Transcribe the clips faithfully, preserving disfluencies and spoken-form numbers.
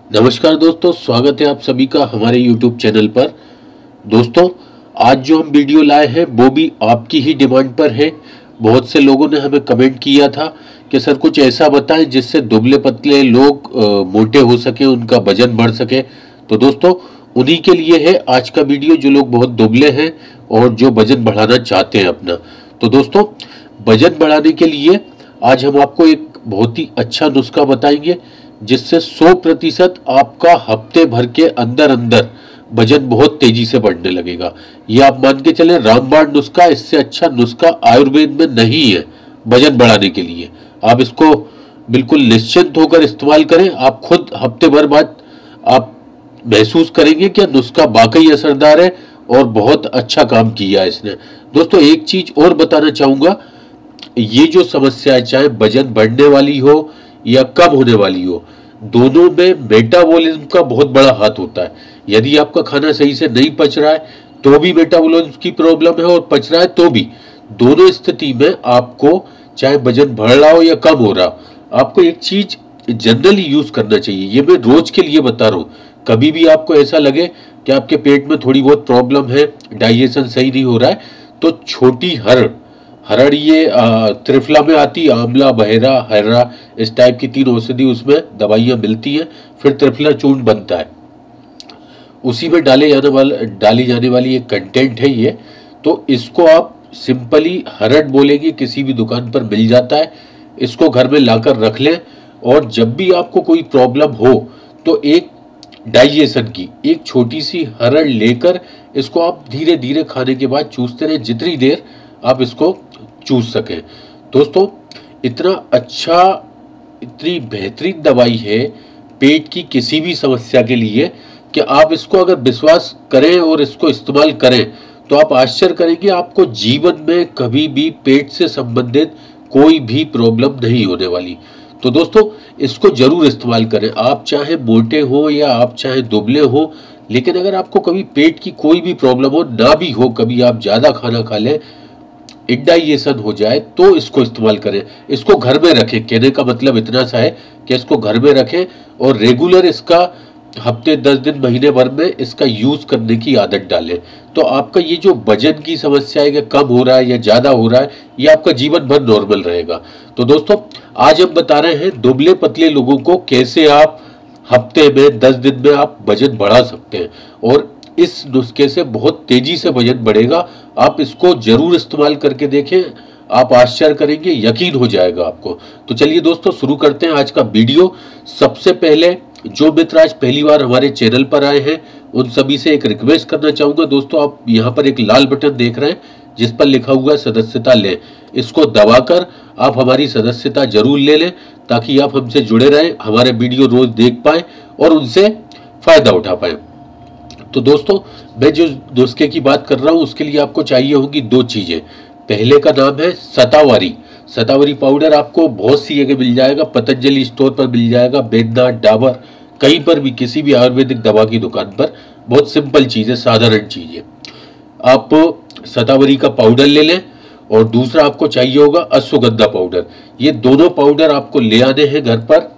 नमस्कार दोस्तों, स्वागत है आप सभी का हमारे यूट्यूब चैनल पर। दोस्तों, आज जो हम वीडियो लाए हैं वो भी आपकी ही डिमांड पर है। बहुत से लोगों ने हमें कमेंट किया था कि सर कुछ ऐसा बताएं जिससे दुबले पतले लोग अ, मोटे हो सके, उनका वजन बढ़ सके। तो दोस्तों, उन्हीं के लिए है आज का वीडियो, जो लोग बहुत दुबले हैं और जो वजन बढ़ाना चाहते हैं अपना। तो दोस्तों, वजन बढ़ाने के लिए आज हम आपको एक बहुत ही अच्छा नुस्खा बताएंगे जिससे सौ प्रतिशत आपका हफ्ते भर के अंदर अंदर वजन बहुत तेजी से बढ़ने लगेगा। ये आप मान के चलें, रामबाण नुस्खा, इससे अच्छा नुस्खा आयुर्वेद में नहीं है वजन बढ़ाने के लिए। आप इसको बिल्कुल निश्चिंत होकर इस्तेमाल करें। आप खुद हफ्ते भर बाद आप महसूस करेंगे कि नुस्खा वाकई असरदार है और बहुत अच्छा काम किया है इसने। दोस्तों, एक चीज और बताना चाहूंगा, ये जो समस्या है, चाहे वजन बढ़ने वाली हो या कम होने वाली हो, दोनों में मेटाबॉलिज्म का बहुत बड़ा हाथ होता है। यदि आपका खाना सही से नहीं पच रहा है तो भी मेटाबॉलिज्म की प्रॉब्लम है, और पच रहा है तो भी। दोनों स्थिति में आपको, चाहे वजन बढ़ रहा हो या कम हो रहा हो, आपको एक चीज जनरली यूज करना चाहिए। ये मैं रोज के लिए बता रहा हूं। कभी भी आपको ऐसा लगे कि आपके पेट में थोड़ी बहुत प्रॉब्लम है, डाइजेशन सही नहीं हो रहा है, तो छोटी हरड़ हरड़ ये त्रिफला में आती, आंवला, बहेरा, हर्रा, इस टाइप की तीन औषधि उसमें दवाइयां मिलती हैं। फिर त्रिफला चूर्ण बनता है, उसी में डाले जाने वाला डाली जाने वाली एक कंटेंट है ये। तो इसको आप सिंपली हरड़ बोलेंगे, किसी भी दुकान पर मिल जाता है। इसको घर में लाकर रख लें, और जब भी आपको कोई प्रॉब्लम हो तो एक डाइजेशन की एक छोटी सी हरड़ लेकर इसको आप धीरे धीरे खाने के बाद चूसते रहें, जितनी देर आप इसको चूस सकें। दोस्तों, इतना अच्छा, इतनी बेहतरीन दवाई है पेट की किसी भी समस्या के लिए कि आप इसको अगर विश्वास करें और इसको इस्तेमाल करें तो आप आश्चर्य करेंगे, आपको जीवन में कभी भी पेट से संबंधित कोई भी प्रॉब्लम नहीं होने वाली। तो दोस्तों, इसको जरूर इस्तेमाल करें। आप चाहे मोटे हो या आप चाहे दुबले हो, लेकिन अगर आपको कभी पेट की कोई भी प्रॉब्लम हो, ना भी हो, कभी आप ज्यादा खाना खा लें, इंडाइजेशन हो जाए, तो इसको इस्तेमाल करें। इसको घर में रखें। कहने का मतलब इतना सा है कि इसको घर में रखें और रेगुलर इसका हफ्ते, दस दिन, महीने भर में इसका यूज करने की आदत डालें। तो आपका ये जो वजन की समस्या है कि कम हो रहा है या ज्यादा हो रहा है, ये आपका जीवन भर नॉर्मल रहेगा। तो दोस्तों, आज हम बता रहे हैं दुबले पतले लोगों को कैसे आप हफ्ते में, दस दिन में आप वजन बढ़ा सकते हैं, और इस नुस्खे से बहुत तेजी से वजन बढ़ेगा। आप इसको जरूर इस्तेमाल करके देखें, आप आश्चर्य करेंगे, यकीन हो जाएगा आपको। तो चलिए दोस्तों, शुरू करते हैं आज का वीडियो। सबसे पहले जो मित्र आज पहली बार हमारे चैनल पर आए हैं, उन सभी से एक रिक्वेस्ट करना चाहूंगा। दोस्तों, आप यहाँ पर एक लाल बटन देख रहे हैं जिस पर लिखा हुआ है सदस्यता लें। इसको दबाकर आप हमारी सदस्यता जरूर ले लें, ताकि आप हमसे जुड़े रहें, हमारे वीडियो रोज देख पाए और उनसे फायदा उठा पाए। तो दोस्तों, मैं जो नुस्खे की बात कर रहा हूं उसके लिए आपको चाहिए होगी दो चीजें। पहले का नाम है शतावरी। शतावरी पाउडर आपको बहुत सी जगह मिल जाएगा, पतंजलि स्टोर पर मिल जाएगा, बैद्यनाथ, डाबर, कहीं पर भी, किसी भी आयुर्वेदिक दवा की दुकान पर। बहुत सिंपल चीज है, साधारण चीज है। आप शतावरी का पाउडर ले लें, और दूसरा आपको चाहिए होगा अश्वगंधा पाउडर। ये दोनों पाउडर आपको ले आने हैं घर पर।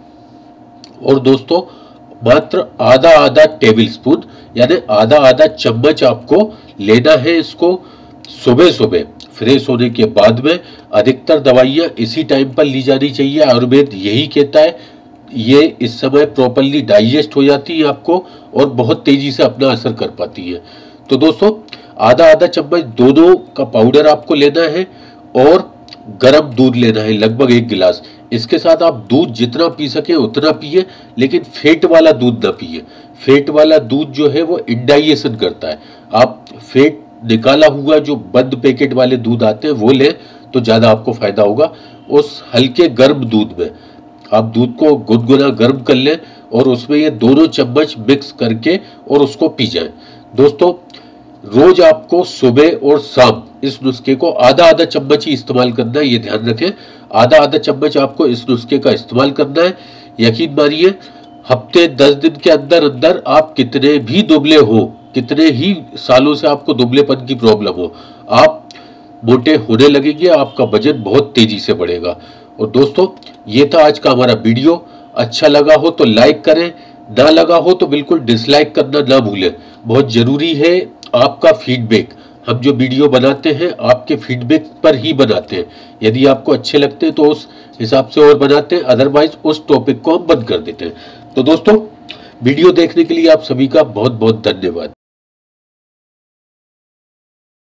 और दोस्तों, मात्र आधा आधा टेबल स्पून यानी आधा आधा चम्मच आपको लेना है इसको सुबह सुबह फ्रेश होने के बाद में। अधिकतर दवाइयां इसी टाइम पर ली जानी चाहिए, आयुर्वेद यही कहता है। ये इस समय प्रॉपर्ली डाइजेस्ट हो जाती है आपको, और बहुत तेजी से अपना असर कर पाती है। तो दोस्तों, आधा आधा चम्मच दोनों का पाउडर आपको लेना है, और गर्म दूध लेना है, लगभग एक गिलास। इसके साथ आप दूध जितना पी सके उतना पिए, लेकिन फेट वाला दूध ना पिए। फेट वाला दूध जो है वो इंडाइजेशन करता है। आप फेट निकाला हुआ जो बंद पैकेट वाले दूध आते हैं वो लें तो ज्यादा आपको फायदा होगा। उस हल्के गर्म दूध में आप दूध को गुनगुना गर्म कर लें, और उसमें ये दोनों चम्मच मिक्स करके और उसको पी जाएं। दोस्तों, रोज आपको सुबह और शाम इस नुस्खे को आधा आधा चम्मच ही इस्तेमाल करना है, ये ध्यान रखें। आधा आधा चम्मच आपको इस नुस्खे का इस्तेमाल करना है। यकीन मानिए, हफ्ते दस दिन के अंदर अंदर आप कितने भी दुबले हो, कितने ही सालों से आपको दुबलेपन की प्रॉब्लम हो, आप मोटे होने लगेंगे, आपका वजन बहुत तेजी से बढ़ेगा। और दोस्तों, ये था आज का हमारा वीडियो। अच्छा लगा हो तो लाइक करें, ना लगा हो तो बिल्कुल डिसलाइक करना ना भूलें। बहुत जरूरी है आपका फीडबैक। हम जो वीडियो बनाते हैं आपके फीडबैक पर ही बनाते हैं। यदि आपको अच्छे लगते हैं तो उस हिसाब से और बनाते हैं, अदरवाइज उस टॉपिक को हम बंद कर देते हैं। तो दोस्तों, वीडियो देखने के लिए आप सभी का बहुत बहुत धन्यवाद।